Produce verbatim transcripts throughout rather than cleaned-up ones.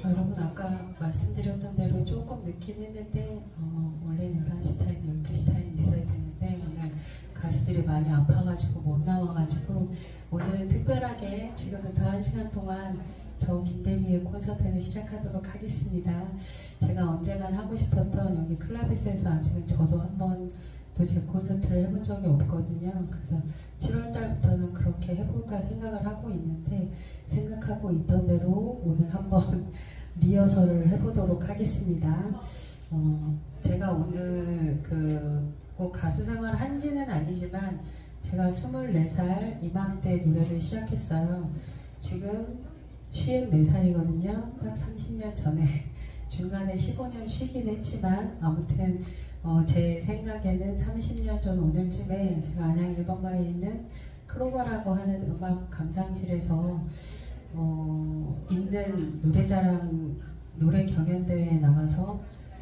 여러분 아까 말씀드렸던 대로 조금 늦긴 했는데 어, 원래는 열한 시 타임, 열두 시 타임 있어야 되는데 오늘 가수들이 많이 아파가지고 못 나와가지고 오늘은 특별하게 지금부터 한 시간 동안 저 김대리의 콘서트를 시작하도록 하겠습니다. 제가 언젠간 하고 싶었던 여기 클라비스에서 아직은 저도 한번 또 제 콘서트를 해본 적이 없거든요. 그래서 칠월 달부터는 그렇게 해볼까 생각을 하고 있는데 생각하고 있던 대로 오늘 한번 리허설을 해보도록 하겠습니다. 어, 제가 오늘 그 꼭 가수 생활 한지는 아니지만 제가 스물네 살 이맘때 노래를 시작했어요. 지금 쉰네 살이거든요. 딱 삼십 년 전에 중간에 십오 년 쉬긴 했지만 아무튼 어, 제 생각에는 삼십 년 전 오늘쯤에 제가 안양 일 번가에 있는 크로버라고 하는 음악 감상실에서 어, 있는 노래자랑 노래 경연대회에 나가서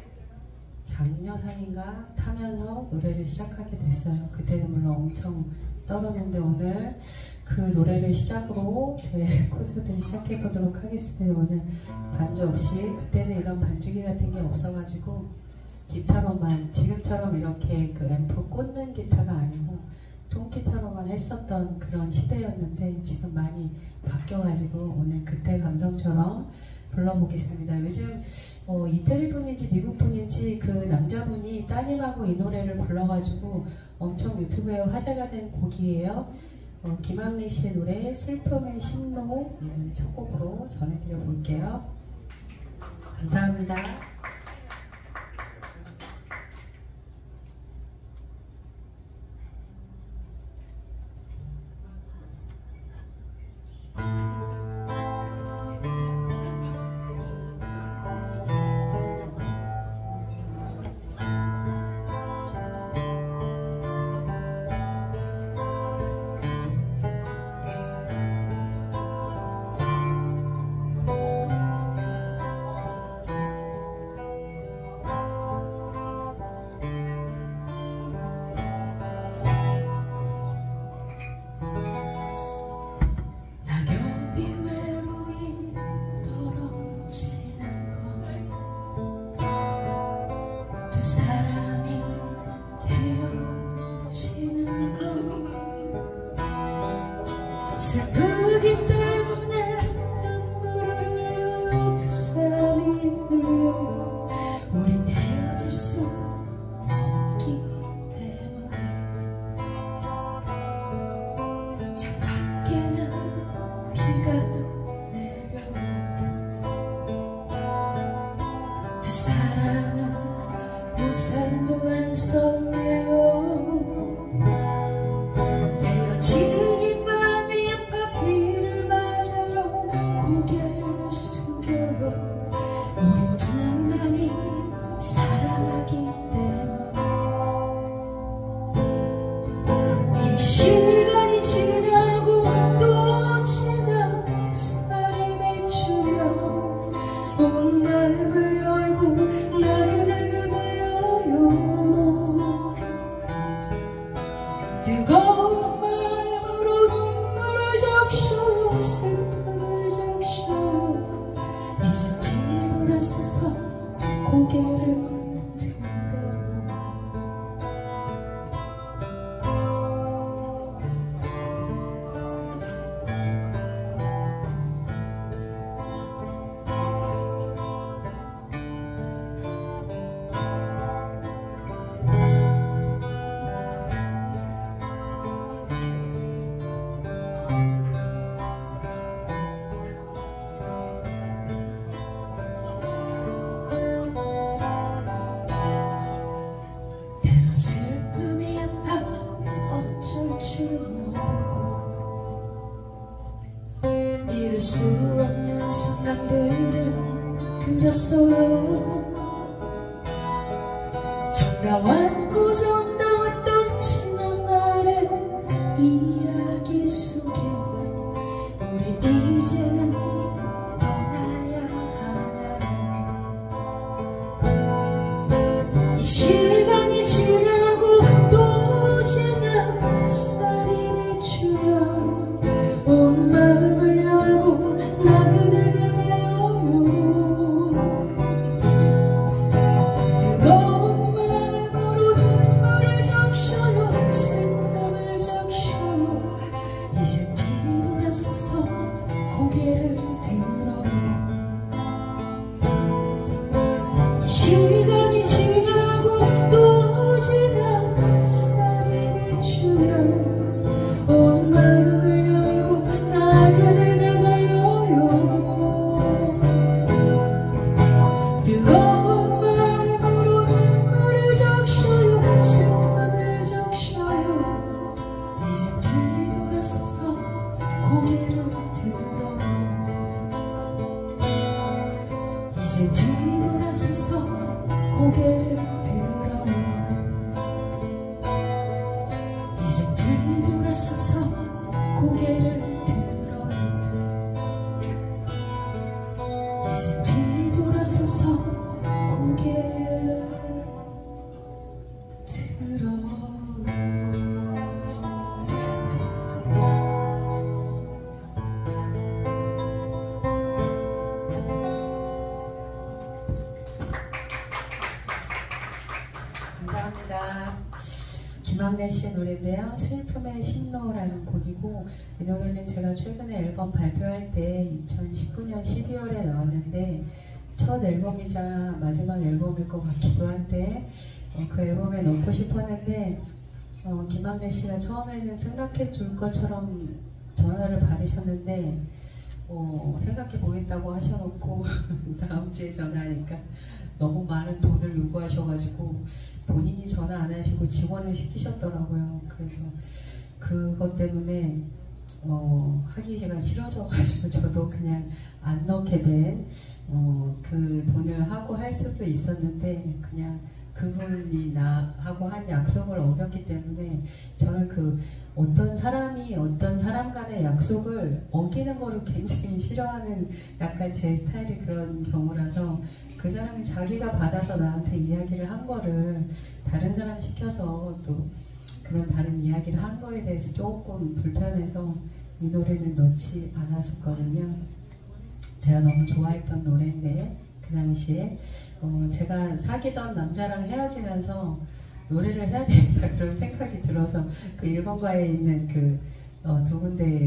장려상인가 타면서 노래를 시작하게 됐어요. 그때는 물론 엄청 떨었는데 오늘 그 노래를 시작으로 제 콘서트를 시작해보도록 하겠습니다. 오늘 반주 없이, 그때는 이런 반주기 같은 게 없어가지고 기타로만, 지금처럼 이렇게 그 앰프 꽂는 기타가 아니고 통기타로만 했었던 그런 시대였는데 지금 많이 바뀌어가지고 오늘 그때 감성처럼 불러보겠습니다. 요즘 어, 이태리 분인지 미국 분인지 그 남자분이 따님하고 이 노래를 불러가지고 엄청 유튜브에 화제가 된 곡이에요. 어, 김학래 씨의 노래 슬픔의 신로 첫 곡으로 전해드려 볼게요. 감사합니다. 슬프기 때문에 눈물을 흘려 두 사람이 흘려 우린 헤어질 수 없기 때문에 저 밖에는 비가 내려 두 사람은 우산도 안 썼네요. 우리 둘만이 사랑하기 때문에 이 시간이 지나고 또 지나 살이 맺히며 온 마음을 열고 나 그대가 되어요. 뜨거운 마음으로 눈물을 적셔 슬픔을 적셔 이제 뒤돌아서서 고개를 들어 슬픔이 아파 어쩔 줄 모르고 이룰 수 없는 순간들을 그렸어요. 정다웠고 정다웠던 지난 날의 이야기 속에 우리 이제는 떠나야 하나. 이 시간이 지나고 또 지나 햇살이 비추며 온 마음을 열고 나 그대가 되어요. 고개를 들어요. 시간이 지나고 또 지나 햇살이 비추면 온 마음을 열고 나 그대 나가요. 뜨거운 마음으로 눈물을 적셔요. 슬픔을 적셔요. 이제 뒤돌아서서 고개를 들어요. 이제 뒤돌아서서 고개를 들어요. 이제 뒤돌아서서 고개를 들어요. 이제 뒤돌아서서 고개를 들어요. 감사합니다. 김학래 씨의 노래인데요. 슬픔의 신로라는 곡이고, 이 노래는 제가 최근에 앨범 발표할 때 이천십구 년 십이월에 나왔는데 첫 앨범이자 마지막 앨범일 것 같기도 한데 어, 그 앨범에 넣고 싶었는데 어, 김학래 씨가 처음에는 생각해 줄 것처럼 전화를 받으셨는데 어, 생각해 보겠다고 하셔놓고 다음 주에 전화하니까 너무 많은 돈을 요구하셔가지고 본인이 전화 안 하시고 직원을 시키셨더라고요. 그래서 그것 때문에 어, 하기가 싫어져가지고 저도 그냥 안 넣게 된 어, 그 돈을 하고 할 수도 있었는데 그냥 그분이 나하고 한 약속을 어겼기 때문에 저는 그 어떤 사람이 어떤 사람 간의 약속을 어기는 거를 굉장히 싫어하는 약간 제 스타일이 그런 경우라서 그 사람이 자기가 받아서 나한테 이야기를 한 거를 다른 사람 시켜서 또 그런 다른 이야기를 한 거에 대해서 조금 불편해서 이 노래는 넣지 않았었거든요. 제가 너무 좋아했던 노래인데 그 당시에 어, 제가 사귀던 남자랑 헤어지면서 노래를 해야 되겠다 그런 생각이 들어서 그 일본가에 있는 그 어, 두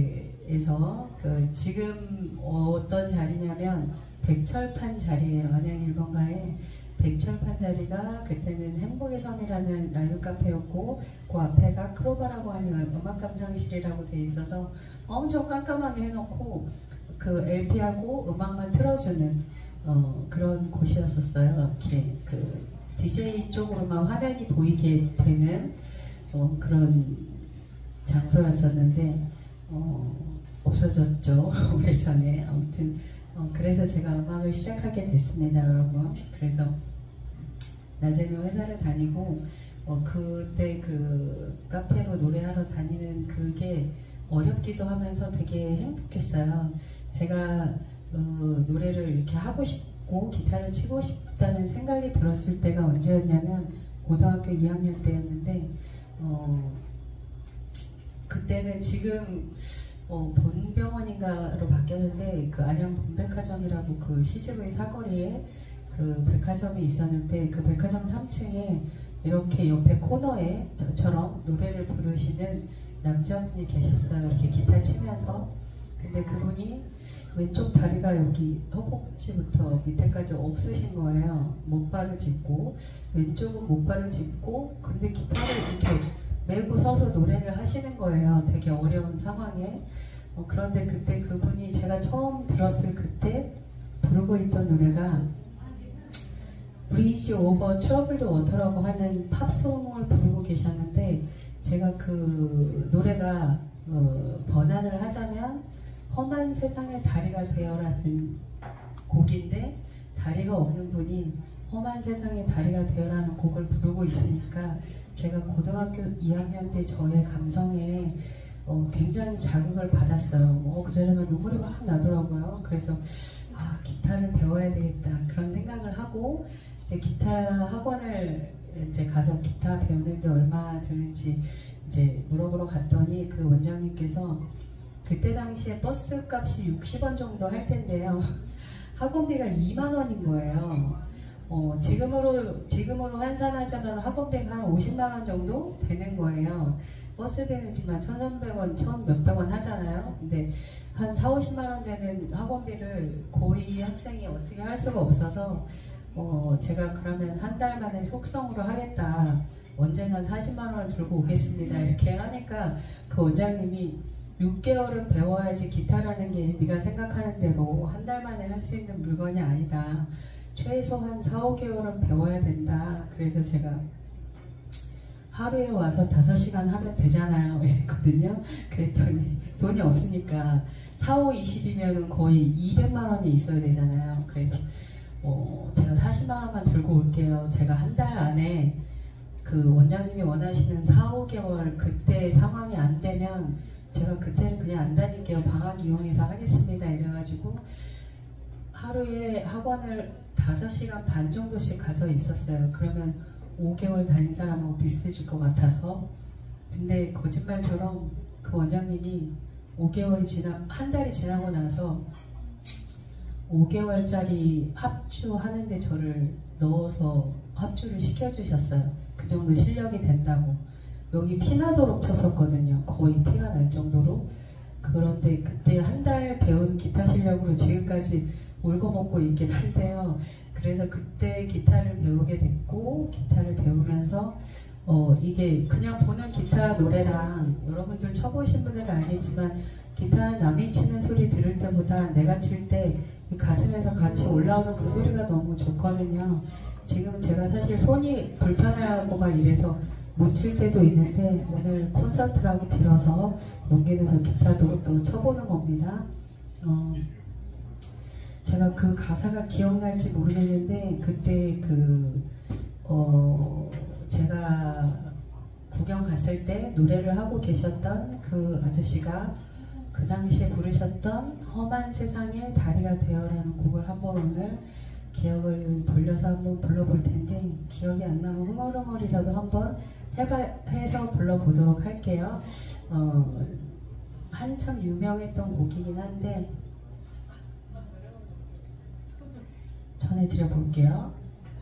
군데에서 그 지금 어떤 자리냐면 백철판 자리예요. 안양 일본가에 백철판 자리가 그때는 행복의 섬이라는 라이브 카페였고 그 앞에가 크로바라고 하는 음악 감상실이라고 돼 있어서 엄청 깜깜하게 해놓고 그 엘피하고 음악만 틀어주는 어, 그런 곳이었었어요. 이렇게 그 디제이 쪽으로만 화면이 보이게 되는 어, 그런 장소였었는데 어, 없어졌죠. 오래전에. 아무튼 어, 그래서 제가 음악을 시작하게 됐습니다, 여러분. 그래서 낮에는 회사를 다니고 어, 그때 그 카페로 노래하러 다니는 그게 어렵기도 하면서 되게 행복했어요. 제가 어, 노래를 이렇게 하고 싶고 기타를 치고 싶다는 생각이 들었을 때가 언제였냐면 고등학교 이 학년 때였는데 어, 그때는 지금 어, 본병원인가로 바뀌었는데 그 안양 본백화점이라고 그 씨지브이 사거리에 그 백화점이 있었는데 그 백화점 삼 층에 이렇게 옆에 코너에 저처럼 노래를 부르시는 남자분이 계셨어요. 이렇게 기타 치면서. 근데 그분이 왼쪽 다리가 여기 허벅지부터 밑에까지 없으신 거예요. 목발을 짚고 왼쪽은 목발을 짚고 근데 기타를 이렇게 메고 서서 노래를 하시는 거예요. 되게 어려운 상황에. 어, 그런데 그때 그분이 제가 처음 들었을 그때 부르고 있던 노래가 브리지 오버 트러블드 워터라고 하는 팝송을 부르고 계셨는데 제가 그 노래가 어, 번안을 하자면 험한 세상의 다리가 되어라는 곡인데 다리가 없는 분이 험한 세상의 다리가 되어라는 곡을 부르고 있으니까 제가 고등학교 이 학년 때 저의 감성에 어, 굉장히 자극을 받았어요. 어, 그전에만 눈물이 막 나더라고요. 그래서 아, 기타를 배워야 되겠다 그런 생각을 하고 이제 기타 학원을 이제 가서 기타 배우는데 얼마 드는지 이제 물어보러 갔더니 그 원장님께서 그때 당시에 버스 값이 육십 원 정도 할 텐데요. 학원비가 이만 원인 거예요. 어, 지금으로 지금으로 환산하자면 학원비가 한 오십만 원 정도 되는 거예요. 버스비는 지만 천삼백 원, 천 몇백 원 하잖아요. 근데 한 사오십만 원 되는 학원비를 고이 학생이 어떻게 할 수가 없어서 어, 제가 그러면 한 달 만에 속성으로 하겠다. 언젠간 사십만 원을 들고 오겠습니다. 이렇게 하니까 그 원장님이 육 개월은 배워야지 기타라는 게 네가 생각하는 대로 한 달 만에 할 수 있는 물건이 아니다. 최소한 사, 오 개월은 배워야 된다. 그래서 제가 하루에 와서 다섯 시간 하면 되잖아요. 이랬거든요. 그랬더니 돈이 없으니까 사, 오, 이십이면 거의 이백만 원이 있어야 되잖아요. 그래서 어, 제가 사십만 원만 들고 올게요. 제가 한 달 안에 그 원장님이 원하시는 사, 오 개월 그때 상황이 안 되면 제가 그때는 그냥 안 다닐게요. 방학 이용해서 하겠습니다. 이래가지고 하루에 학원을 다섯 시간 반 정도씩 가서 있었어요. 그러면 오 개월 다닌 사람하고 비슷해질 것 같아서. 근데 거짓말처럼 그 원장님이 오 개월이 지나, 한 달이 지나고 나서 오 개월짜리 합주하는데 저를 넣어서 합주를 시켜주셨어요. 그 정도 실력이 된다고. 여기 피나도록 쳤었거든요. 거의 피가 날 정도로. 그런데 그때 한 달 배운 기타 실력으로 지금까지 울고 먹고 있긴 한데요. 그래서 그때 기타를 배우게 됐고, 기타를 배우면서 어 이게 그냥 보는 기타 노래랑 여러분들 쳐보신 분들은 알겠지만 기타는 남이 치는 소리 들을 때보다 내가 칠 때 가슴에서 같이 올라오는 그 소리가 너무 좋거든요. 지금 제가 사실 손이 불편하고 막 이래서 못 칠 때도 있는데 오늘 콘서트라고 빌어서 용기 내서 기타도 또 쳐보는 겁니다. 어, 제가 그 가사가 기억날지 모르겠는데 그때 그 어, 제가 구경 갔을 때 노래를 하고 계셨던 그 아저씨가 그 당시에 부르셨던 험한 세상의 다리가 되어라는 곡을 한번 오늘 기억을 돌려서 한번 불러볼 텐데 기억이 안 나면 흥얼흥얼이라도 한번 해봐, 해서 불러보도록 할게요. 어, 한참 유명했던 곡이긴 한데 전해드려 볼게요.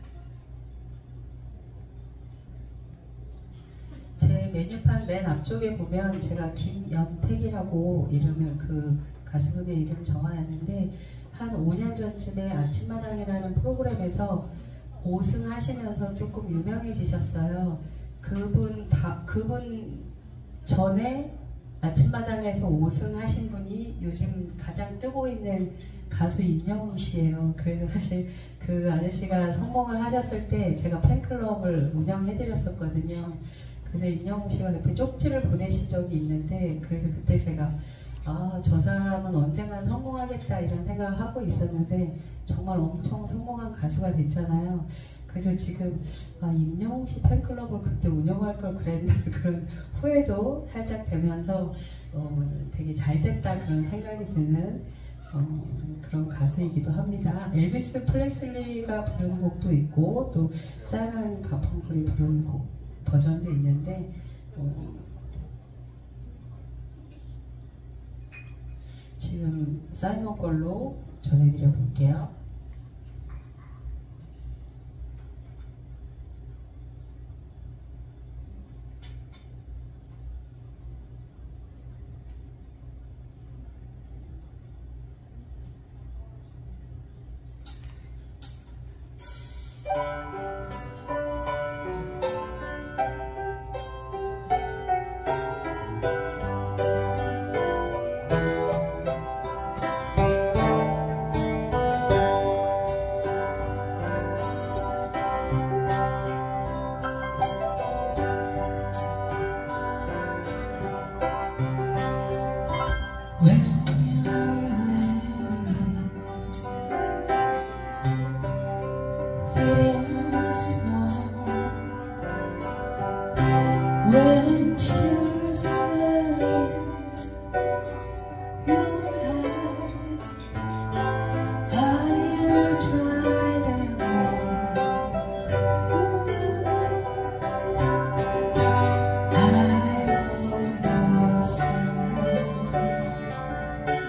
제 메뉴판 맨 앞쪽에 보면 제가 김연택이라고 이름을 그 가수분의 이름을 적어놨는데 한 오 년 전쯤에 아침마당이라는 프로그램에서 오 승 하시면서 조금 유명해지셨어요. 그분 다 그분 전에 아침마당에서 오 승 하신 분이 요즘 가장 뜨고 있는 가수 임영웅 씨예요. 그래서 사실 그 아저씨가 성공을 하셨을 때 제가 팬클럽을 운영해드렸었거든요. 그래서 임영웅 씨가 그때 쪽지를 보내신 적이 있는데 그래서 그때 제가 아, 저 사람은 언젠간 성공하겠다 이런 생각을 하고 있었는데 정말 엄청 성공한 가수가 됐잖아요. 그래서 지금 아, 임영웅 씨 팬클럽을 그때 운영할 걸 그랬나 그런 후회도 살짝 되면서 어, 되게 잘 됐다 그런 생각이 드는 어, 그런 가수이기도 합니다. 엘비스 프레슬리가 부르는 곡도 있고 또 사이먼 가펑클이 부르는 곡 버전도 있는데 어, 지금 사이먼 걸로 전해드려 볼게요.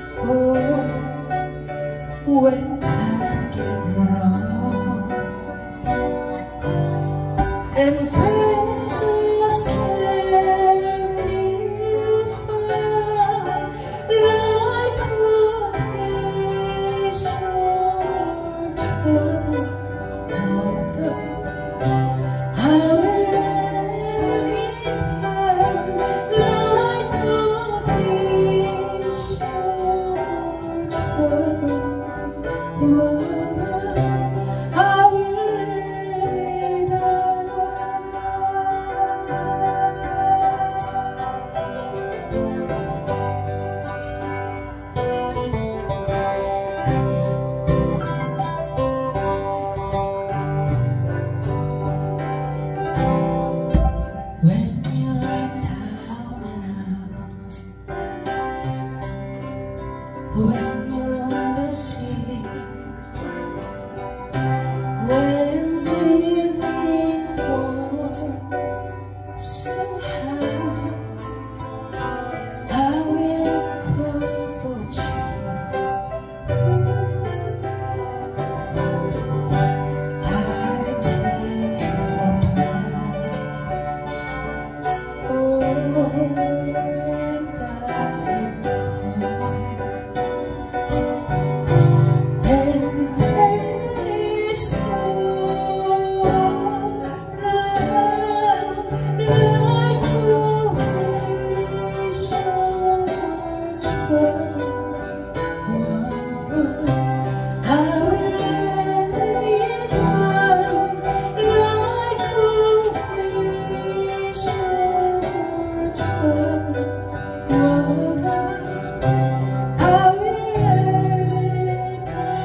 When time get wrong When you're on the street, when dreaming for so high, I will comfort you. I'll take your hand. Oh, and I will come. And very soon, like a wish I will let it run like a wish I will let it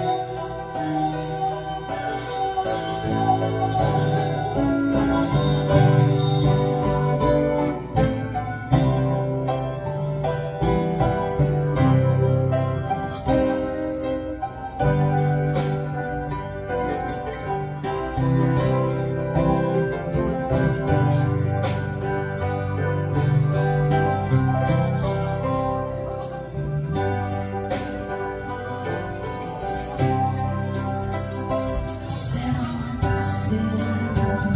Set on, set on,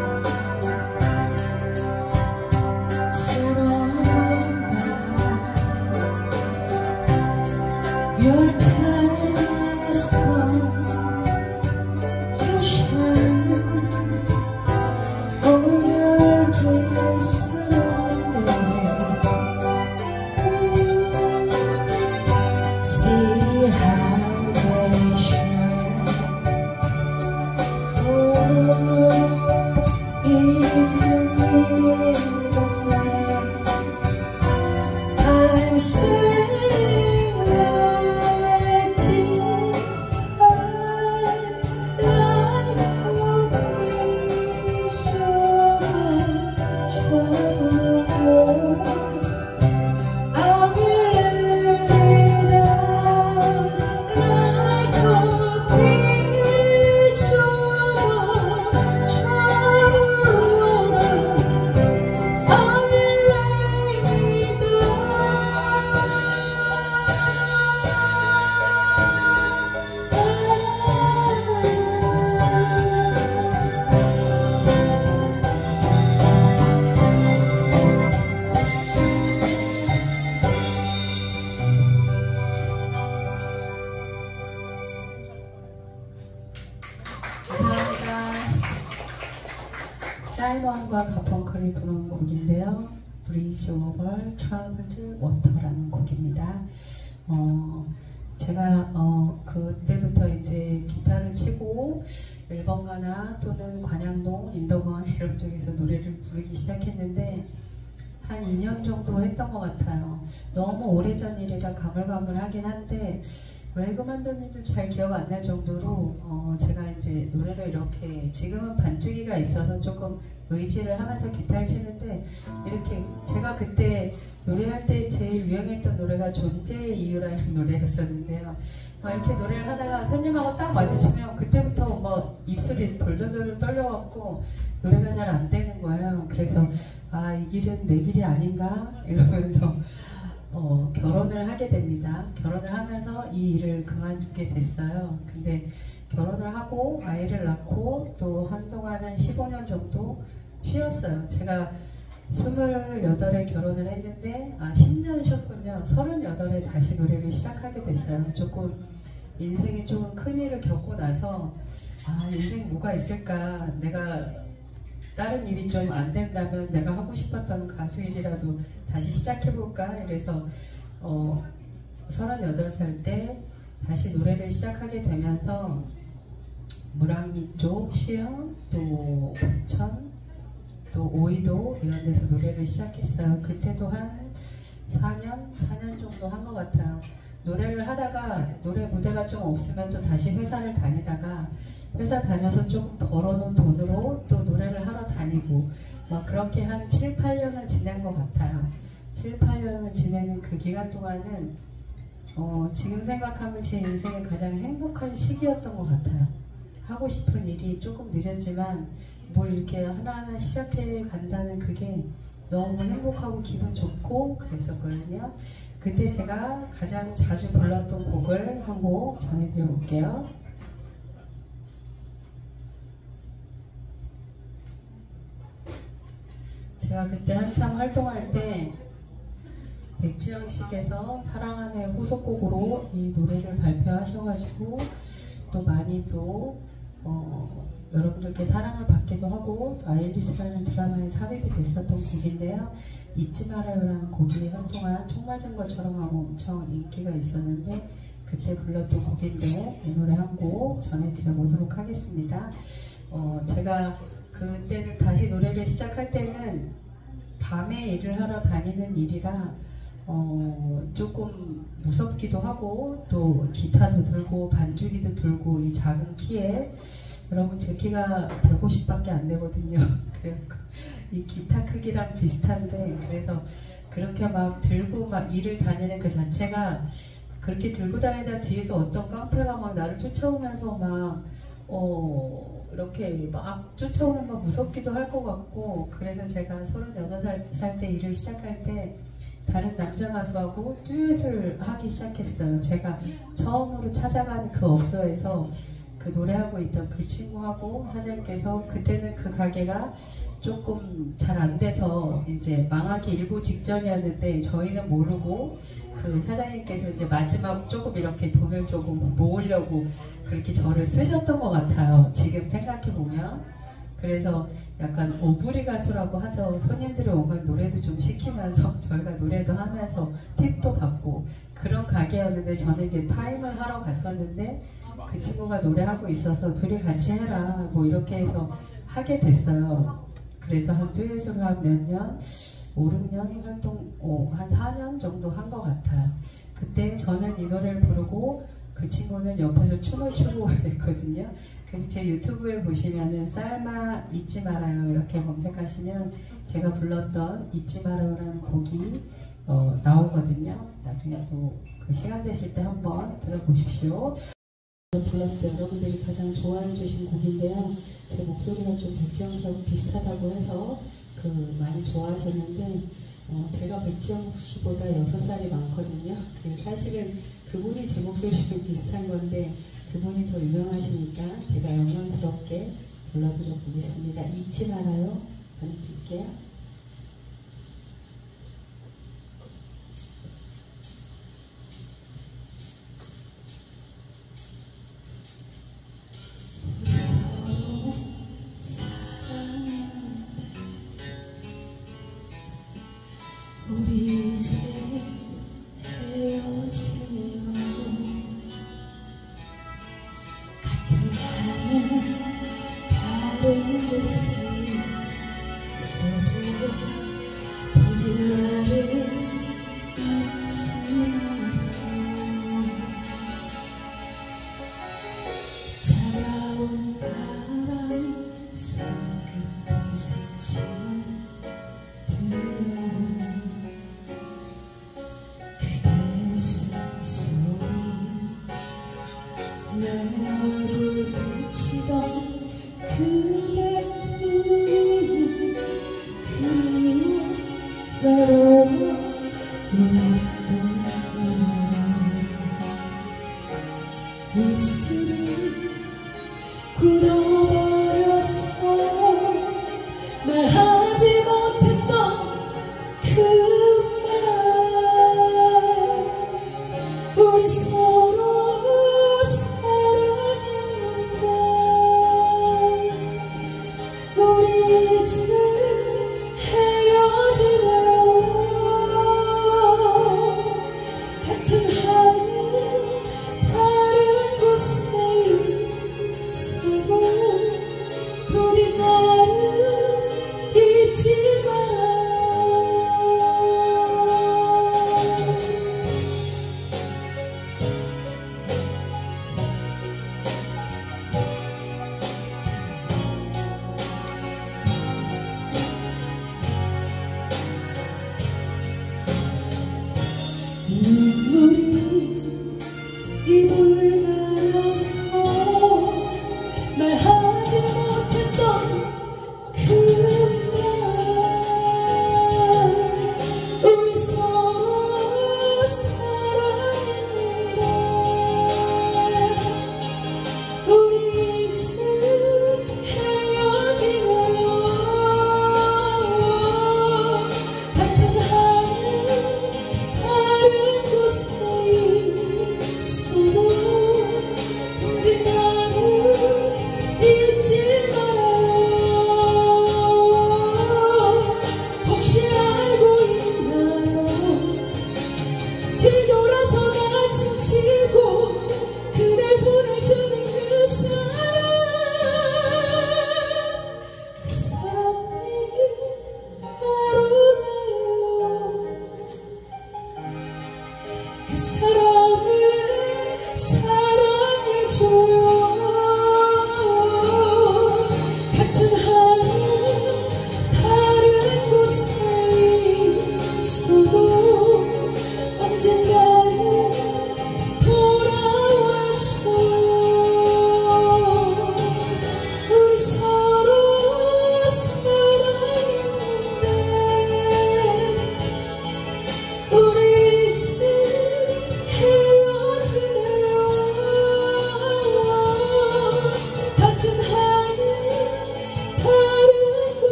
set on by. Your time has come to shine. All your dreams along the way. See how they shine. I'm sailing right behind, like a fish on shore. I will let it down like a fish on shore. I will let it 감사합니다. 사이먼과 가펑클이 부른 곡인데요. 브리지 오버 트러블드 워터라는 곡입니다. 어, 제가 어, 그때부터 이제 기타를 치고 일본가나 또는 관양동, 인덕원 이런 쪽에서 노래를 부르기 시작했는데 한 이 년 정도 했던 것 같아요. 너무 오래전 일이라 가물가물하긴 한데 왜 그만뒀는지도 잘 기억 안 날 정도로 어 제가 이제 노래를 이렇게 지금은 반주기가 있어서 조금 의지를 하면서 기타를 치는데 이렇게 제가 그때 노래할 때 제일 유행했던 노래가 존재의 이유라는 노래였었는데요. 막 이렇게 노래를 하다가 손님하고 딱 마주치면 그때부터 뭐 입술이 돌돌돌 떨려갖고 노래가 잘 안 되는 거예요. 그래서 아, 이 길은 내 길이 아닌가 이러면서 어, 결혼을 하게 됩니다. 결혼을 하면서 이 일을 그만두게 됐어요. 근데 결혼을 하고 아이를 낳고 또 한동안 한 십오 년 정도 쉬었어요. 제가 스물여덟에 결혼을 했는데 아 십 년 쉬었군요. 서른여덟에 다시 노래를 시작하게 됐어요. 조금 인생에 조금 큰 일을 겪고 나서 아 인생 뭐가 있을까, 내가 다른 일이 좀 안 된다면 내가 하고 싶었던 가수 일이라도 다시 시작해볼까 이래서 어, 서른여덟 살 때 다시 노래를 시작하게 되면서 물왕리 쪽, 시흥, 또 부천, 또 오이도 이런 데서 노래를 시작했어요. 그때도 한 사 년, 사 년 정도 한 것 같아요. 노래를 하다가 노래 무대가 좀 없으면 또 다시 회사를 다니다가 회사 다녀서 조금 벌어놓은 돈으로 또 노래를 하러 다니고 막 그렇게 한 칠, 팔 년을 지낸 것 같아요. 칠, 팔 년을 지내는 그 기간 동안은 어, 지금 생각하면 제 인생의 가장 행복한 시기였던 것 같아요. 하고 싶은 일이 조금 늦었지만 뭘 이렇게 하나하나 시작해 간다는 그게 너무 행복하고 기분 좋고 그랬었거든요. 그때 제가 가장 자주 불렀던 곡을 한 곡 전해드려 볼게요. 제가 그때 한참 활동할 때 백지영 씨께서 사랑하네 후속곡으로 이 노래를 발표하셔가지고 또 많이 또 어, 여러분들께 사랑을 받기도 하고 또 아일리스라는 드라마에 삽입이 됐었던 곡인데요. 잊지 말아요라는 곡이 한동안 총 맞은 것처럼 하고 엄청 인기가 있었는데 그때 불렀던 곡인데 이 노래 한 곡 전해드려보도록 하겠습니다. 어, 제가 그때는 다시 노래를 시작할 때는 밤에 일을 하러 다니는 일이라 어, 조금 무섭기도 하고 또 기타도 들고 반주기도 들고 이 작은 키에 여러분 제 키가 백오십밖에 안 되거든요. 그래서 이 기타 크기랑 비슷한데 그래서 그렇게 막 들고 막 일을 다니는 그 자체가 그렇게 들고 다니다 뒤에서 어떤 깡패가 막 나를 쫓아오면서 막 어, 이렇게 막 쫓아오면 막 무섭기도 할 것 같고 그래서 제가 서른여덟 살 때 일을 시작할 때 다른 남자 가수하고 듀엣을 하기 시작했어요. 제가 처음으로 찾아간 그 업소에서 그 노래하고 있던 그 친구하고 사장님께서 그때는 그 가게가 조금 잘 안 돼서 이제 망하기 일보 직전이었는데 저희는 모르고 그 사장님께서 이제 마지막 조금 이렇게 돈을 조금 모으려고 그렇게 저를 쓰셨던 것 같아요. 지금 생각해보면. 그래서 약간 오브리 가수라고 하죠. 손님들이 오면 노래도 좀 시키면서 저희가 노래도 하면서 팁도 받고 그런 가게였는데 저는 이제 타임을 하러 갔었는데 그 친구가 노래하고 있어서 둘이 같이 해라 뭐 이렇게 해서 하게 됐어요. 그래서 한 듀엣으로 한 몇 년, 오, 육 년 활동, 오, 한 사 년 정도 한 것 같아요. 그때 저는 이 노래를 부르고 그 친구는 옆에서 춤을 추고 그랬거든요. 그래서 제 유튜브에 보시면은 쌀마 잊지 말아요 이렇게 검색하시면 제가 불렀던 잊지 말아요라는 곡이 어, 나오거든요. 나중에 또 그 시간 되실 때 한번 들어보십시오. 불렀을 때 여러분들이 가장 좋아해 주신 곡인데요. 제 목소리가 좀 백지영 씨하고 비슷하다고 해서 그 많이 좋아하셨는데 어, 제가 백지영 씨보다 여섯 살이 많거든요. 사실은 그분이 제 목소리랑 비슷한 건데 그분이 더 유명하시니까 제가 영광스럽게 불러드려 보겠습니다. 잊지 말아요. 보내드릴게요. 우리 이제 헤어지네요. 같은 하늘 다른 곳에 있어도 부디 나를 잊지 말아요. 차가운 바람이 손끝에 스치면 들려오는 내 얼굴 비치던 그대 두 눈이 그리워 외로워 울었던 입술이 굳어버려서 말하지 못했던 그 말 우리 서로 우리 이제 헤어지네요. 같은 하늘 다른 곳에 있어도 부디 나를 잊지 마라.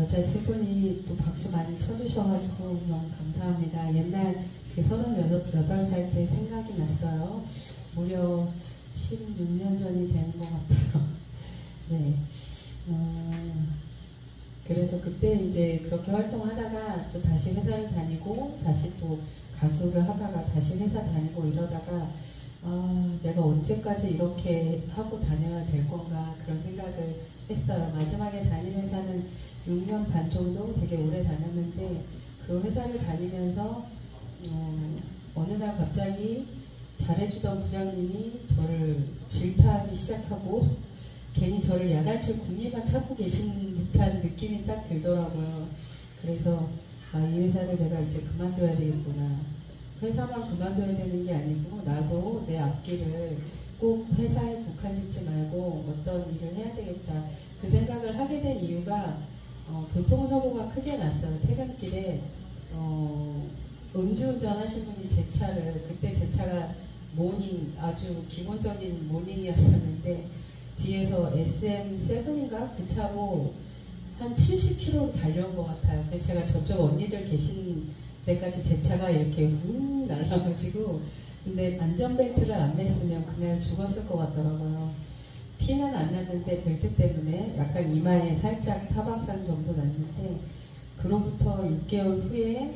남자 세 분이 또 박수 많이 쳐주셔가지고 너무 감사합니다. 옛날 그 서른여덟 살 때 생각이 났어요. 무려 십육 년 전이 되는 것 같아요. 네. 어, 그래서 그때 이제 그렇게 활동하다가 또 다시 회사를 다니고 다시 또 가수를 하다가 다시 회사 다니고 이러다가 아, 내가 언제까지 이렇게 하고 다녀야 될 건가 그런 생각을 했어요. 마지막에 다닌 회사는 육 년 반 정도 되게 오래 다녔는데 그 회사를 다니면서 어, 어느 날 갑자기 잘해주던 부장님이 저를 질타하기 시작하고 괜히 저를 야단칠 궁리만 찾고 계신 듯한 느낌이 딱 들더라고요. 그래서 아, 이 회사를 내가 이제 그만둬야 되겠구나. 회사만 그만둬야 되는 게 아니고 나도 내 앞길을 꼭 회사에 국한짓지 말고 어떤 일을 해야 되겠다. 그 생각을 하게 된 이유가 어, 교통사고가 크게 났어요. 퇴근길에 어, 음주운전 하신 분이 제 차를, 그때 제 차가 모닝, 아주 기본적인 모닝이었었는데 뒤에서 에스엠 세븐인가 그 차로 한 칠십 킬로미터로 달려온 것 같아요. 그래서 제가 저쪽 언니들 계신 때까지 제 차가 이렇게 훅 날라가지고, 근데 안전벨트를 안 맸으면 그날 죽었을 것 같더라고요. 피는 안 났는데 벨트 때문에 약간 이마에 살짝 타박상 정도 났는데, 그로부터 육 개월 후에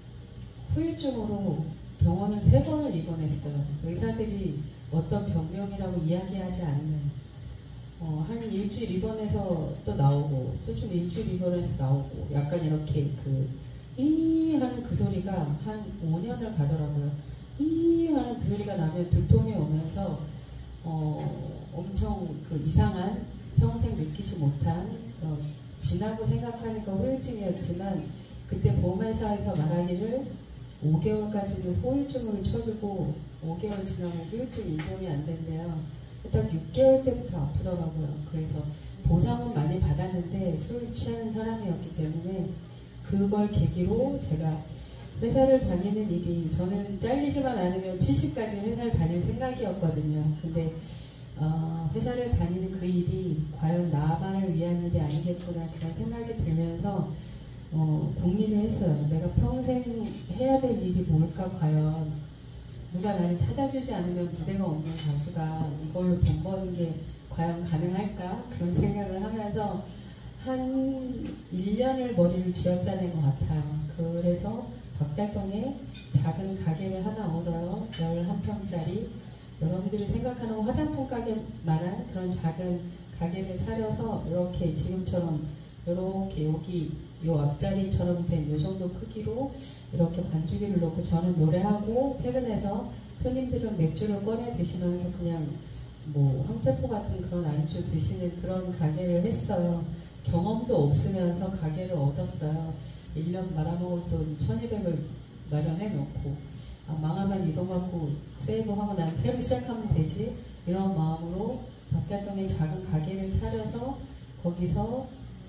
후유증으로 병원을 세 번을 입원했어요. 의사들이 어떤 병명이라고 이야기하지 않는, 어, 한 일주일 입원해서 또 나오고 또 좀 일주일 입원해서 나오고, 약간 이렇게 그 이 하는 그 소리가 한 오 년을 가더라고요. 이 하는 그 소리가 나면 두통이 오면서 어, 엄청 그 이상한, 평생 느끼지 못한, 어, 지나고 생각하니까 후유증이었지만 그때 보험회사에서 말하기를 오 개월까지는 후유증을 쳐주고 오 개월 지나면 후유증 인정이 안 된대요. 일단 육 개월 때부터 아프더라고요. 그래서 보상은 많이 받았는데 술 취하는 사람이었기 때문에 그걸 계기로 제가 회사를 다니는 일이, 저는 잘리지만 않으면 칠십까지 회사를 다닐 생각이었거든요. 근데 어, 회사를 다니는 그 일이 과연 나만을 위한 일이 아니겠구나 그런 생각이 들면서 어, 공리를 했어요. 내가 평생 해야 될 일이 뭘까, 과연 누가 나를 찾아주지 않으면 무대가 없는 가수가 이걸로 돈 버는 게 과연 가능할까, 그런 생각을 하면서 한 일 년을 머리를 쥐어짜낸 것 같아요. 그래서 박달동에 작은 가게를 하나 얻어요. 열한 평짜리 여러분들이 생각하는 화장품 가게만한 그런 작은 가게를 차려서 이렇게 지금처럼 이렇게 여기 요 앞자리처럼 된 요 정도 크기로 이렇게 반주기를 놓고 저는 노래하고 퇴근해서 손님들은 맥주를 꺼내 드시면서 그냥 뭐 황태포 같은 그런 안주 드시는 그런 가게를 했어요. 경험도 없으면서 가게를 얻었어요. 일 년 말아먹을 돈 천이백을 마련해 놓고, 아, 망하면 이돈 갖고 세이브하고 난 새로 시작하면 되지, 이런 마음으로 박달동에 작은 가게를 차려서 거기서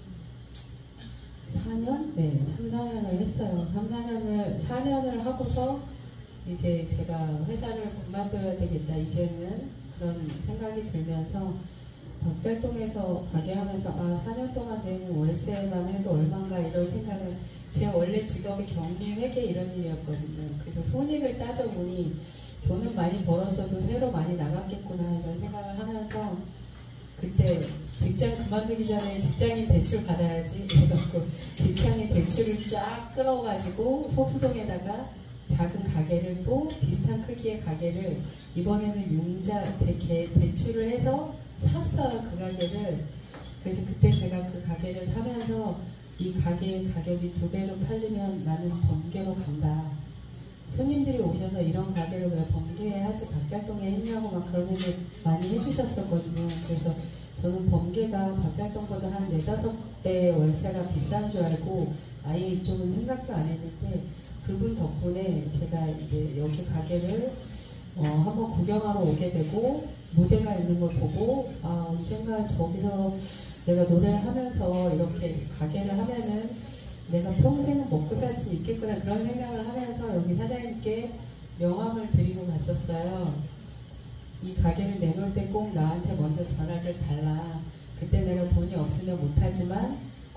사 년? 네, 삼, 사 년을 했어요. 삼, 사 년을, 사 년을 하고서 이제 제가 회사를 그만둬야 되겠다, 이제는, 그런 생각이 들면서 박달동에서 가게 하면서 아, 사 년 동안 낸 월세만 해도 얼마인가, 이런 생각을, 제 원래 직업이 격리 회계 이런 일이었거든요. 그래서 손익을 따져보니 돈은 많이 벌었어도 새로 많이 나갔겠구나 이런 생각을 하면서, 그때 직장 그만두기 전에 직장인 대출 받아야지 이래갖고 직장인 대출을 쫙 끌어가지고 속수동에다가 작은 가게를, 또 비슷한 크기의 가게를 이번에는 융자 대, 대출을 해서 샀어요, 그 가게를. 그래서 그때 제가 그 가게를 사면서 이 가게의 가격이 두 배로 팔리면 나는 범계로 간다. 손님들이 오셔서 이런 가게를 왜 범계에 하지, 박달동에 했냐고 막 그런 얘기 많이 해주셨었거든요. 그래서 저는 범계가 박달동보다 한 네다섯 배 월세가 비싼 줄 알고 아예 이쪽은 생각도 안 했는데, 그분 덕분에 제가 이제 여기 가게를 어, 한번 구경하러 오게 되고, 무대가 있는 걸 보고, 아, 언젠가 저기서 내가 노래를 하면서 이렇게 가게를 하면은 내가 평생은 먹고 살 수 있겠구나, 그런 생각을 하면서 여기 사장님께 명함을 드리고 갔었어요. 이 가게를 내놓을 때 꼭 나한테 먼저 전화를 달라. 그때 내가 돈이 없으면 못하지만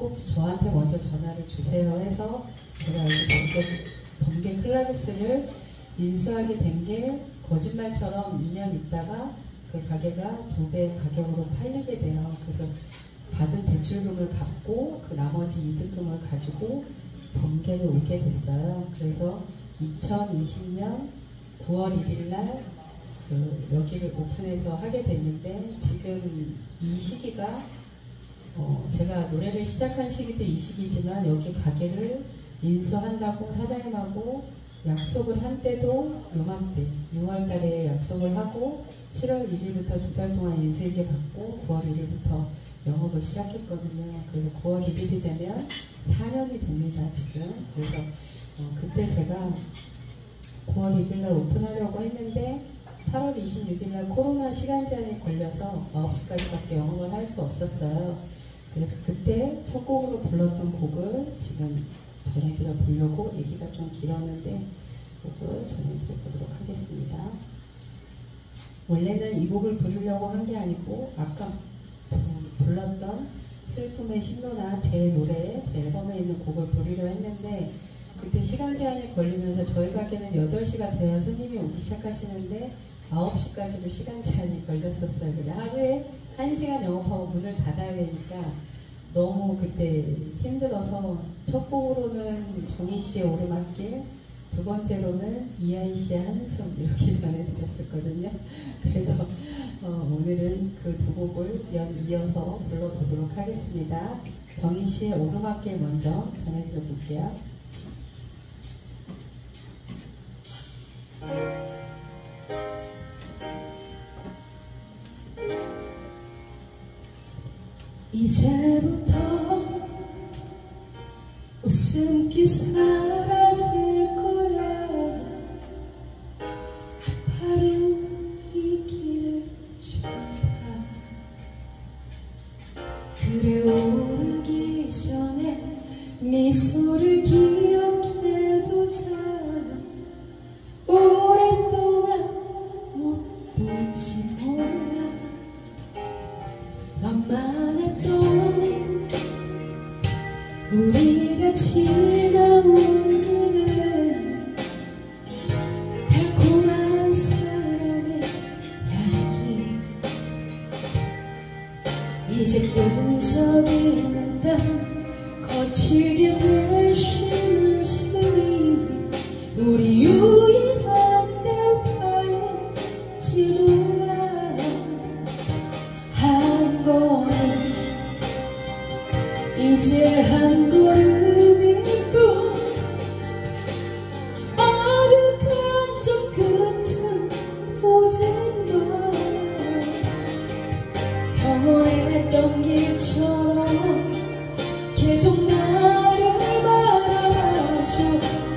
꼭 저한테 먼저 전화를 주세요 해서 제가 여기 번개, 번개 클라베스를 인수하게 된 게 거짓말처럼 이 년 있다가 그 가게가 두 배 가격으로 팔리게 돼요. 그래서 받은 대출금을 갚고 그 나머지 이득금을 가지고 번개를 오게 됐어요. 그래서 이천이십 년 구월 일일 날 그 여기를 오픈해서 하게 됐는데 지금 이 시기가 어 제가 노래를 시작한 시기도 이 시기지만 여기 가게를 인수한다고 사장님하고 약속을 한 때도 요맘때 유월 달에 약속을 하고 칠월 일일부터 두 달 동안 인수인계 받고 구월 일일부터 영업을 시작했거든요. 그래서 구월 일일이 되면 사 년이 됩니다, 지금. 그래서 어, 그때 제가 구월 일일 날 오픈하려고 했는데 팔월 이십육일 날 코로나 시간 제한이 걸려서 아홉 시까지밖에 영업을 할 수 없었어요. 그래서 그때 첫 곡으로 불렀던 곡을 지금 전해드려 보려고, 얘기가 좀 길었는데 곡을 전해드려 보도록 하겠습니다. 원래는 이 곡을 부르려고 한 게 아니고 아까 불렀던 슬픔의 신노나 제 노래, 제 앨범에 있는 곡을 부르려 했는데 그때 시간 제한이 걸리면서 저희 가게는 여덟 시가 돼야 손님이 오기 시작하시는데 아홉 시까지도 시간 제한이 걸렸었어요. 그래 하루에 한 시간 영업하고 문을 닫아야 되니까 너무 그때 힘들어서 첫 곡으로는 정희 씨의 오르막길, 두 번째로는 이하이 씨의 한숨 이렇게 전해드렸었거든요. 그래서 어, 오늘은 그 두 곡을 연 이어서 불러보도록 하겠습니다. 정희 씨의 오르막길 먼저 전해드려 볼게요. 이제부터 웃음기 사라질 거야. 가파른 이 길을 좁아 그래 오르기 전에 미소를 기억해두자. 오랫동안 못 볼지 몰라. 만만했던 우리가 지나온 길에 달콤한 사랑의 향기 이제 끈적이는다. 거칠게 내쉬는 숨이 우리 유일한 대화인지 몰라. 한 걸음 이제 한 걸음일 뿐. 아득한 저 끝은 보지 마. 평온했던 길처럼 계속 나를 바라봐줘.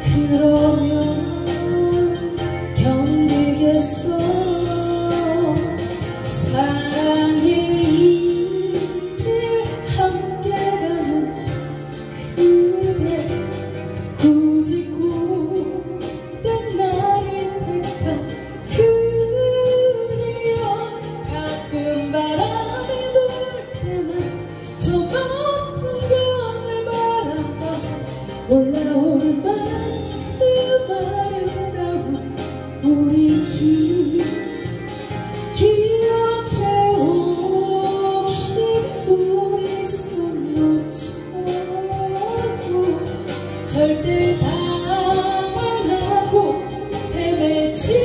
그러면 견디겠어. 사랑의 이길 함께 가는 그대. 굳이 고된 나를 택한 그대여. 가끔 바람이 불 때만 저 먼 풍경을 바라봐. 올라오는 만큼 아름다운 우리 길 기억해. 혹시 우리 손 놓쳐도 절대 당황하고 헤매지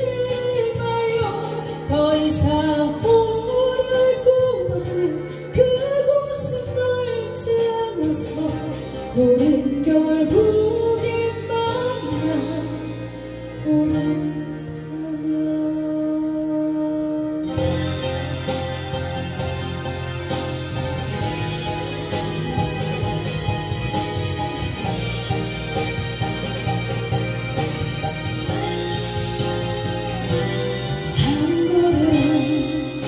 마요. 더 이상 오를 곳 없는 그곳은 넓지 않아서 우린 결국에 만나 오랜 한 걸음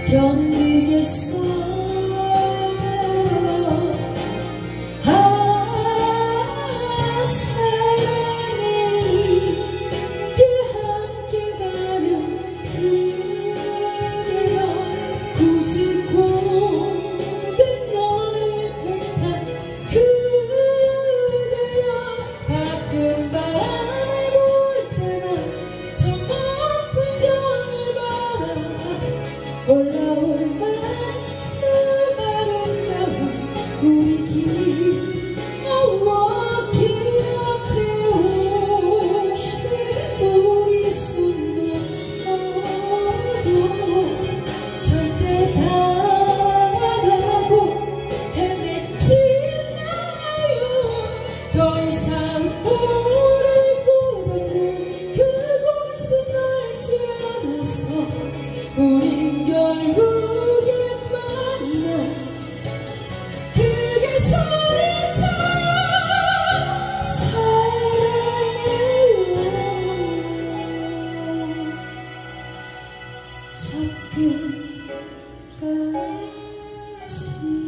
견디겠어. 아 사랑해 그 함께 가면 그대여 굳이 고된 널 택한 그대여 가끔 바람을 볼 때만 저 먼 풍경을 바라봐 올라올 만큼 아름다운 우리 길 어머 기억해 혹시 우리 손도 잡아도 절대 당황하고 헤매지 마요. 더 이상 오를 곳 없는 그곳은 알지 않았어. 우린 결국엔 만나 크게 소리쳐 사랑해요. 접근까지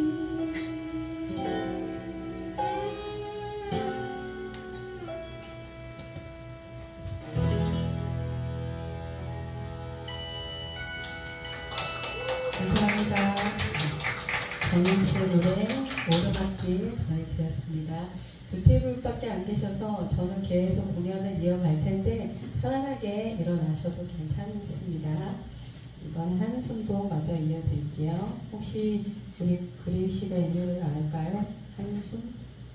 감사합니다. 정인 씨의 노래 오르막길 저희 드렸습니다. 두 테이블밖에 안 계셔서 저는 계속 공연을 이어갈 텐데 편안하게 일어나셔도 괜찮습니다. 이번에 한숨도 마저 이어드릴게요. 혹시 우리 그리 씨가 이 노래를 알까요? 한숨?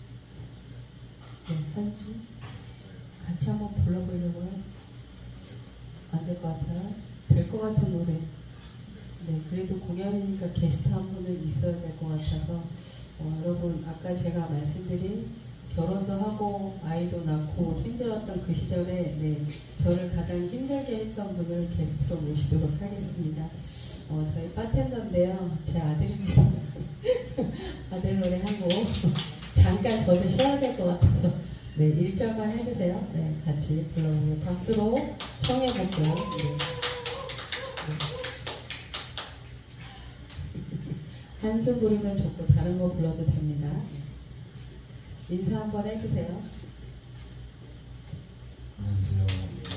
네, 한숨. 같이 한번 불러보려고요. 안 될 것 같아요. 될 것 같은 노래. 네, 그래도 공연이니까 게스트 한 분은 있어야 될 것 같아서 어, 여러분 아까 제가 말씀드린 결혼도 하고 아이도 낳고 힘들었던 그 시절에 네, 저를 가장 힘들게 했던 분을 게스트로 모시도록 하겠습니다. 어, 저희 바텐더인데요. 제 아들입니다. 아들 노래하고 잠깐 저도 쉬어야 될 것 같아서 네, 일 절만 해주세요. 네, 같이 불러보면 박수로 청해볼게요. 네. 네. 한숨 부르면 좋고 다른 거 불러도 됩니다. 인사 한번 해주세요. 안녕하세요.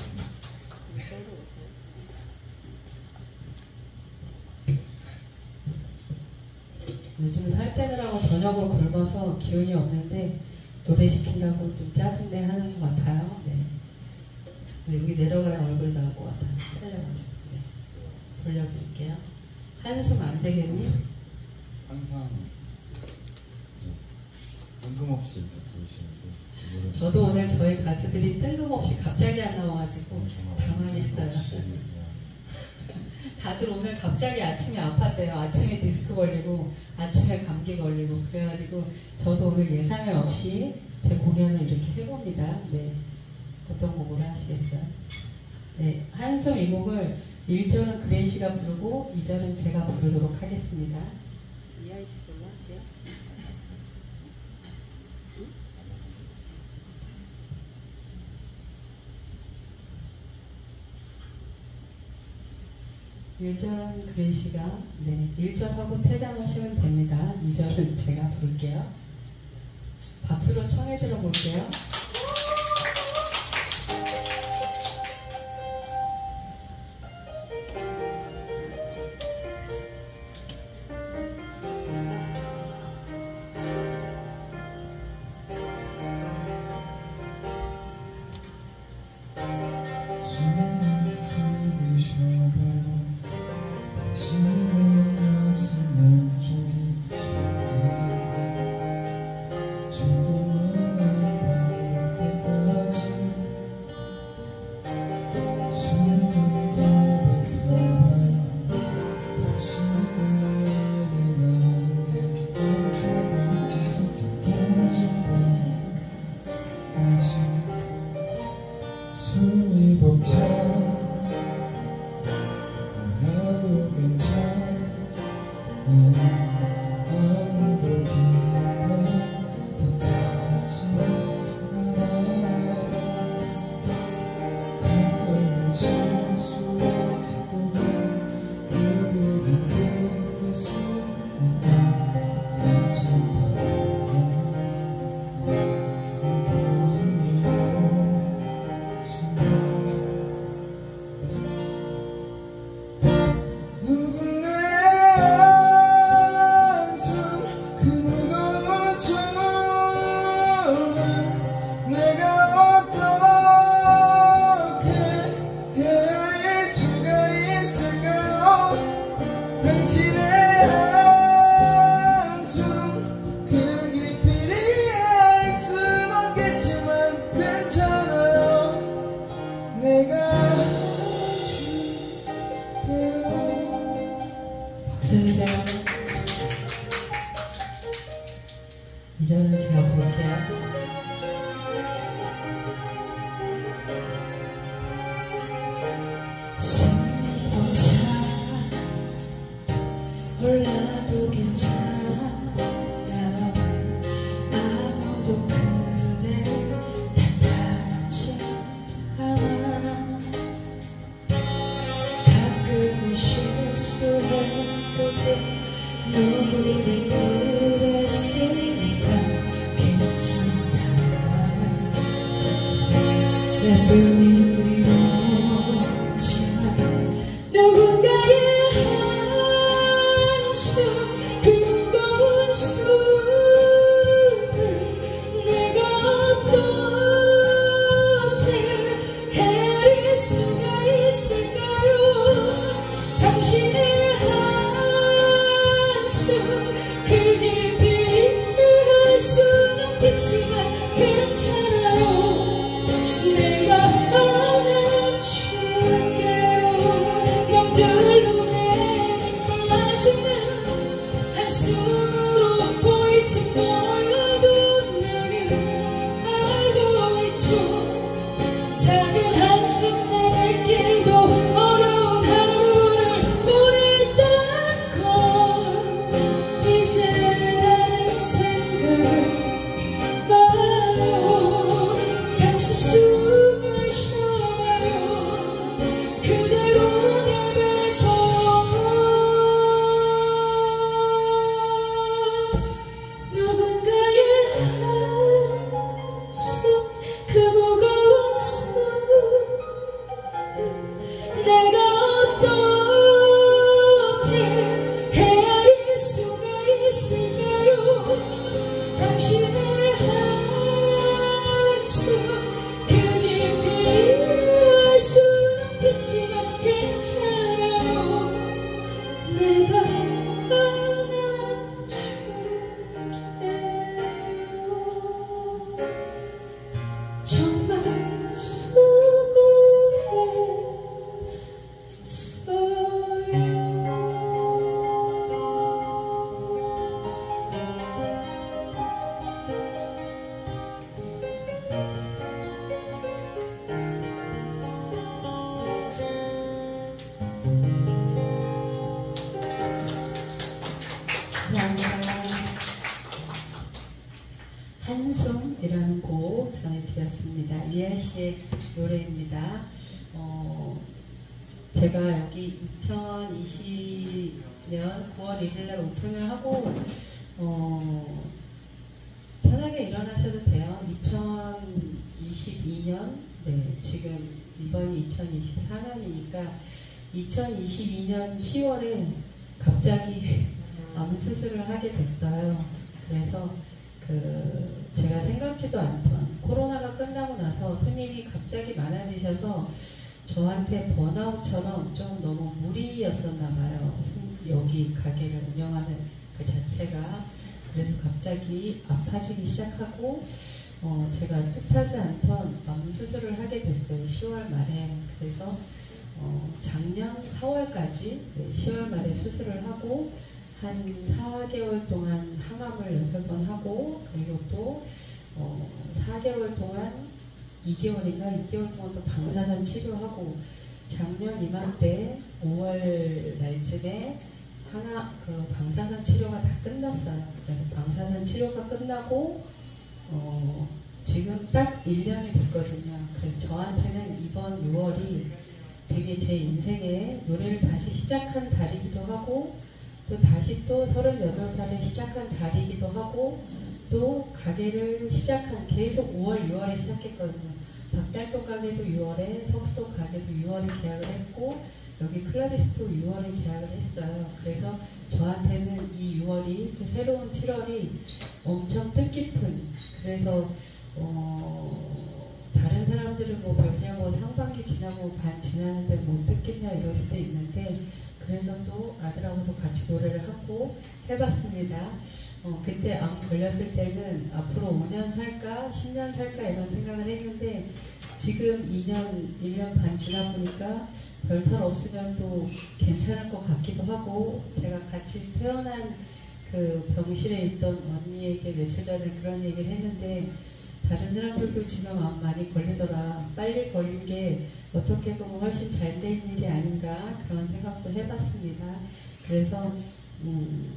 요즘 살 빼느라고 저녁을 굶어서 기운이 없는데 노래 시킨다고 좀 짜증내 하는 것 같아요. 네. 근데 여기 내려가야 얼굴이 나올 것 같아요. 살려가지고. 네. 돌려드릴게요. 한숨 안 되겠니? 항상 이제 뜬금없이 이렇게 부르시는데 오늘은 저도 오늘 저희 가수들이 뜬금없이 갑자기 안 나와가지고 정말 당황했어요. 뜬금없이 그냥 다들 오늘 갑자기 아침에 아팠대요. 아침에 디스크 걸리고 아침에 감기 걸리고 그래가지고 저도 오늘 예상을 없이 제 공연을 이렇게 해봅니다. 네, 어떤 곡으로 하시겠어요? 네, 한숨 이 곡을 일 절은 그레이시가 부르고 이 절은 제가 부르도록 하겠습니다. 이하이 씨 걸로 할게요. 일 절은 그레이시가 네, 일 절하고 퇴장하시면 됩니다. 이 절은 제가 부를게요. 박수로 청해 들어볼게요. 숨을 크게 쉬어봐도 다시 내 가슴 안쪽이 잠기게 조금은 아파올 때까지 숨을 더 뱉어봐요. 다시 내게 나오게 못하고 느껴질 때까지 숨이 벅차 몰라도 괜찮아 아무도 곁에 탓하지 않아 가끔은 실수해도 누구든 당신의 한숨 그 깊이를 알 순 없겠지만 괜찮아요. 내가 안아줄게요. 박수 주세요. 이 절을 제가 부를게요. 숨이 벅차 올라도 괜찮아 아무도 그댈 탓하지 않아. 가끔은 실수해도 돼. 누구든 그랬으니까 괜찮단 말. 내 눈이 위로지만 누군가의 한숨 그 무거운 숨을 내가 어떻게 헤아릴 수가 있을까요? 당신의 한숨 그 깊이를 이해할 순 없겠지만 괜찮아요. 내가 안아줄게요. 남들로 내게 빠지는 한숨으로 보일지 몰라도 나는 알고 있죠. 작은 한숨 내뱉기도 어려운 하루를 보냈다는 걸 이제는 생각을 봐요. 같이 숨을 쉬어봐요. 그대로 내뱉어요. 누군가의 한숨 그 무거운 숨 내가 어떻게 헤아릴 수가 있을까요? 당신의 한숨 그 깊이를 알 순 없겠지만 괜찮아요. 내가 안아줄게요. 정말 감사합니다. 한숨이라는 곡 전해드렸습니다. 이하 씨의 노래입니다. 어, 제가 여기 이천이십 년 구월 일일 날 오픈을 하고 어, 편하게 일어나셔도 돼요. 이천이십이 년 네, 지금 이번이 이천이십사 년이니까 이천이십이 년 시월에 갑자기 암 수술을 하게 됐어요. 그래서 그 제가 생각지도 않던 코로나가 끝나고 나서 손님이 갑자기 많아지셔서 저한테 번아웃처럼 좀 너무 무리였었나 봐요. 여기 가게를 운영하는 그 자체가. 그래서 갑자기 아파지기 시작하고 어, 제가 뜻하지 않던 암 수술을 하게 됐어요. 시월 말에. 그래서 어, 작년 사월까지 네, 시월 말에 수술을 하고 한 사 개월 동안 항암을 여덟 번 하고 그리고 또 어, 사 개월 동안 이 개월인가 이 개월 동안 또 방사선 치료하고 작년 이맘때 오월 말쯤에 항암 그 방사선 치료가 다 끝났어요. 그래서 방사선 치료가 끝나고 어, 지금 딱 일 년이 됐거든요. 그래서 저한테는 이번 유월이 되게 제 인생에 노래를 다시 시작한 달이기도 하고 또 다시 또 서른여덟 살에 시작한 달이기도 하고 또 가게를 시작한 계속 오월, 유월에 시작했거든요. 박달동 가게도 유월에, 석수도 가게도 유월에 계약을 했고 여기 클라리스도 유월에 계약을 했어요. 그래서 저한테는 이 유월이 또 새로운 칠월이 엄청 뜻깊은 그래서 어, 다른 사람들은 뭐 그냥 뭐 상반기 지나고 반 지나는데 뭐 뜻깊냐 이럴 수도 있는데 그래서 또 아들하고도 같이 노래를 하고 해봤습니다. 어, 그때 암 걸렸을 때는 앞으로 오 년 살까 십 년 살까 이런 생각을 했는데 지금 이 년, 일 년 반 지나 보니까 별탈 없으면 또 괜찮을 것 같기도 하고 제가 같이 태어난 그 병실에 있던 언니에게 며칠 전에 그런 얘기를 했는데 다른 사람들도 지금 암 많이 걸리더라. 빨리 걸린 게 어떻게 보면 훨씬 잘 된 일이 아닌가 그런 생각도 해봤습니다. 그래서 음,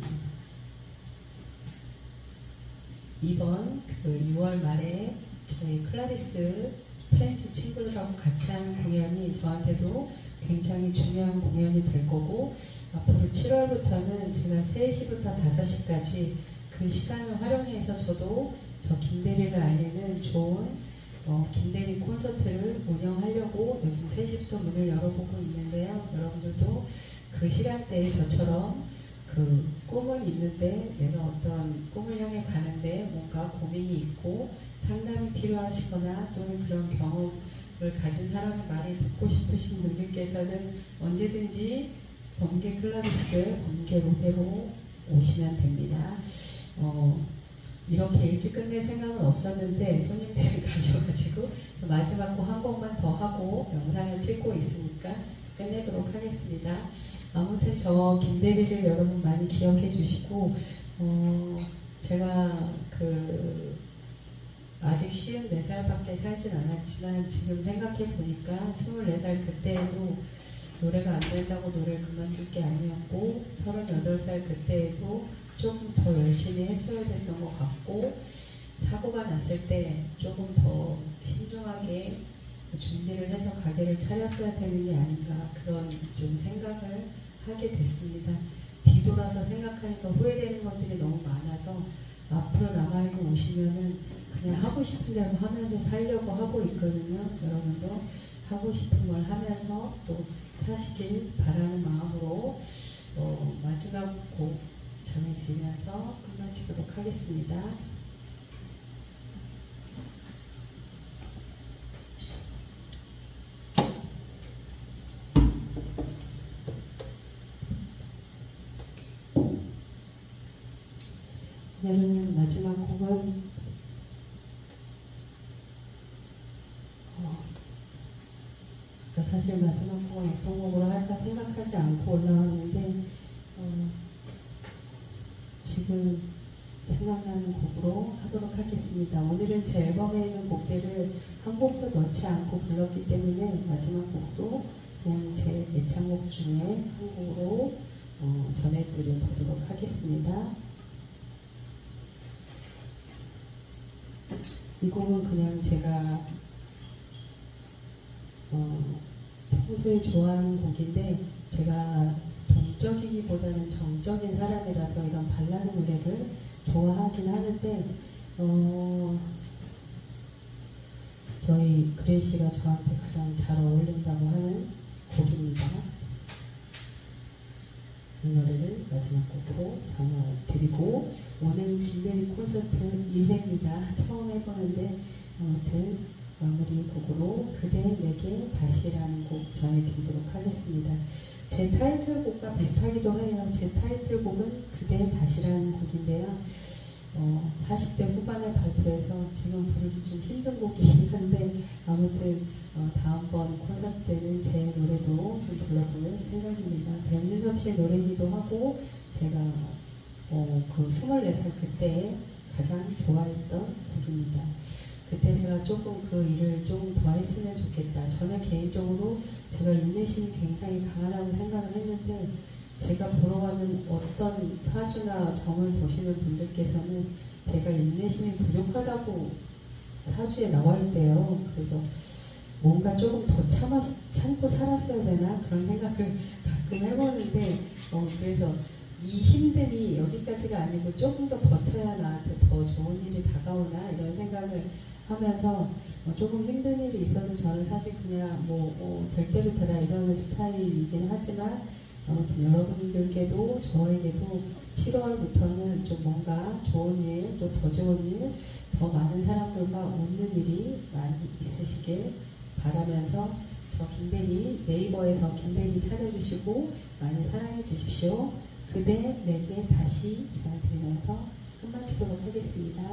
이번 그 유월 말에 저희 클라리스 프렌즈 친구들하고 같이 하는 공연이 저한테도 굉장히 중요한 공연이 될 거고 앞으로 칠월부터는 제가 세 시부터 다섯 시까지 그 시간을 활용해서 저도 저 김대리를 알리는 좋은 어, 김대리 콘서트를 운영하려고 요즘 세 시부터 문을 열어보고 있는데요. 여러분들도 그 시간대에 저처럼 그 꿈은 있는데 내가 어떤 꿈을 향해 가는데 뭔가 고민이 있고 상담이 필요하시거나 또는 그런 경험을 가진 사람의 말을 듣고 싶으신 분들께서는 언제든지 번개 클라리스, 번개 무대로 오시면 됩니다. 어, 이렇게 일찍 끝낼 생각은 없었는데 손님들이 가셔가지고 마지막 곡 한 곡만 더 하고 영상을 찍고 있으니까 끝내도록 하겠습니다. 아무튼 저 김대리를 여러분 많이 기억해 주시고 어, 제가 그 아직 쉰네 살밖에 살진 않았지만 지금 생각해 보니까 스물네 살 그때에도 노래가 안 된다고 노래를 그만둘 게 아니었고 서른여덟 살 그때에도 조금 더 열심히 했어야 됐던 것 같고 사고가 났을 때 조금 더 신중하게 준비를 해서 가게를 차렸어야 되는 게 아닌가 그런 좀 생각을 하게 됐습니다. 뒤돌아서 생각하니까 후회되는 것들이 너무 많아서 앞으로 남아있고 오시면은 그냥 하고 싶은 대로 하면서 살려고 하고 있거든요. 여러분도 하고 싶은 걸 하면서 또 사시길 바라는 마음으로 어, 마지막 곡 전해드리면서 끝마치도록 하겠습니다. 오늘은 마지막 곡은 어, 그러니까 사실 마지막 곡은 어떤 곡으로 할까 생각하지 않고 올라왔는데 어, 지금 생각나는 곡으로 하도록 하겠습니다. 오늘은 제 앨범에 있는 곡들을 한 곡도 넣지 않고 불렀기 때문에 마지막 곡도 그냥 제 애창곡 중에 한 곡으로 어, 전해드려 보도록 하겠습니다. 이 곡은 그냥 제가 어, 평소에 좋아하는 곡인데 제가 동적이기보다는 정적인 사람이라서 이런 발라드 노래를 좋아하긴 하는데 어, 저희 그레이시가 저한테 가장 잘 어울린다고 하는 곡입니다. 이 노래를 마지막 곡으로 전해드리고 오늘 김대리 콘서트 일 회입니다. 처음 해보는데 아무튼 마무리 곡으로 그대 내게 다시라는 곡 전해드리도록 하겠습니다. 제 타이틀곡과 비슷하기도 해요. 제 타이틀곡은 그대 다시라는 곡인데요. 어, 사십 대 후반에 발표해서 지금 부르기 좀 힘든 곡이긴 한데 아무튼 어, 다음번 콘서트 때는 제 노래도 좀 불러볼 생각입니다. 변진섭 씨의 노래이기도 하고 제가 어, 그 스물네 살 그때 가장 좋아했던 곡입니다. 그때 제가 조금 그 일을 조금 더 했으면 좋겠다. 저는 개인적으로 제가 인내심이 굉장히 강하다고 생각을 했는데 제가 보러 가는 어떤 사주나 점을 보시는 분들께서는 제가 인내심이 부족하다고 사주에 나와 있대요. 그래서 뭔가 조금 더 참았, 참고 살았어야 되나 그런 생각을 가끔 해보는데 어, 그래서 이 힘듦이 여기까지가 아니고 조금 더 버텨야 나한테 더 좋은 일이 다가오나 이런 생각을 하면서 어, 조금 힘든 일이 있어도 저는 사실 그냥 뭐 어, 될 대로 되라 이러는 스타일이긴 하지만 아무튼 여러분들께도 저에게도 칠월부터는 좀 뭔가 좋은 일, 또 더 좋은 일, 더 많은 사람들과 웃는 일이 많이 있으시길 바라면서 저 김대리 네이버에서 김대리 찾아주시고 많이 사랑해 주십시오. 그대 내게 다시 잘 들으면서 끝마치도록 하겠습니다.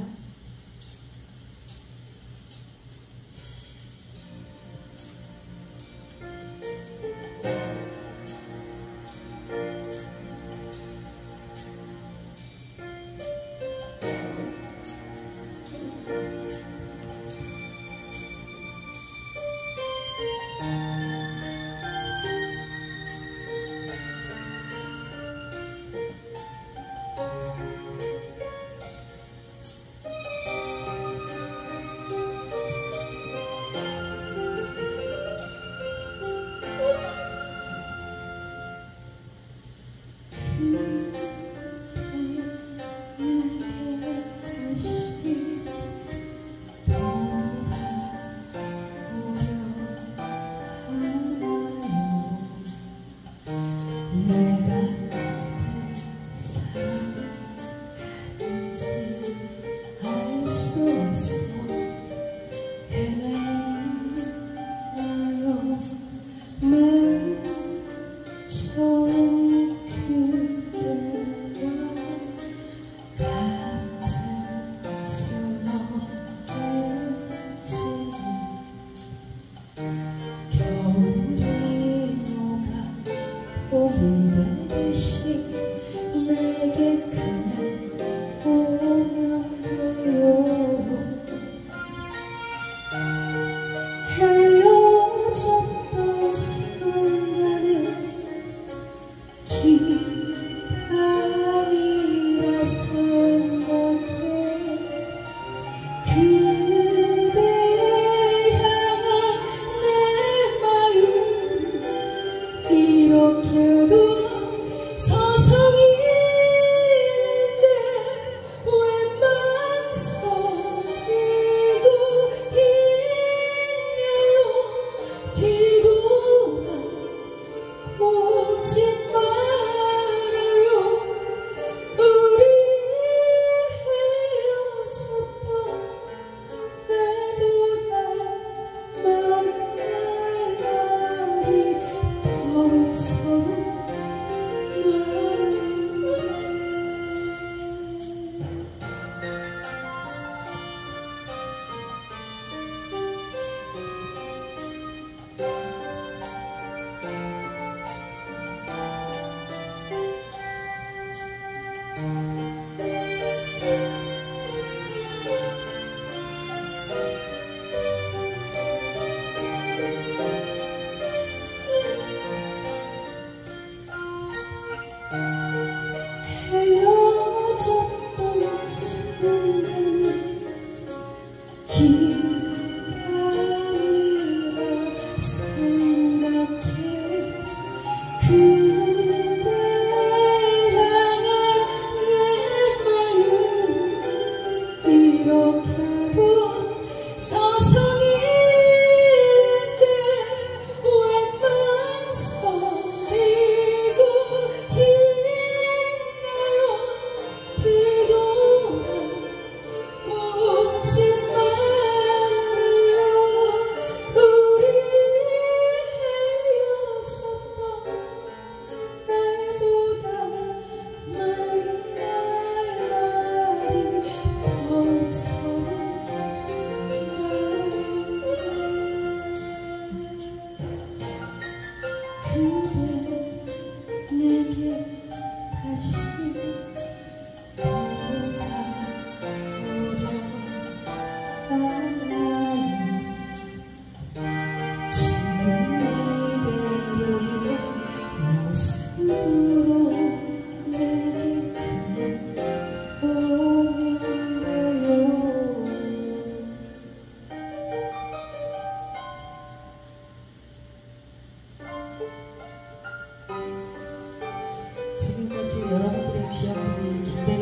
지금까지 여러분들의 귀한 분이 김대리